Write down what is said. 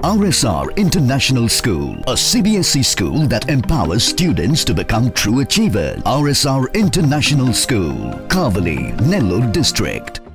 RSR International School, a CBSE school that empowers students to become true achievers. RSR International School, Kavali, Nellore district.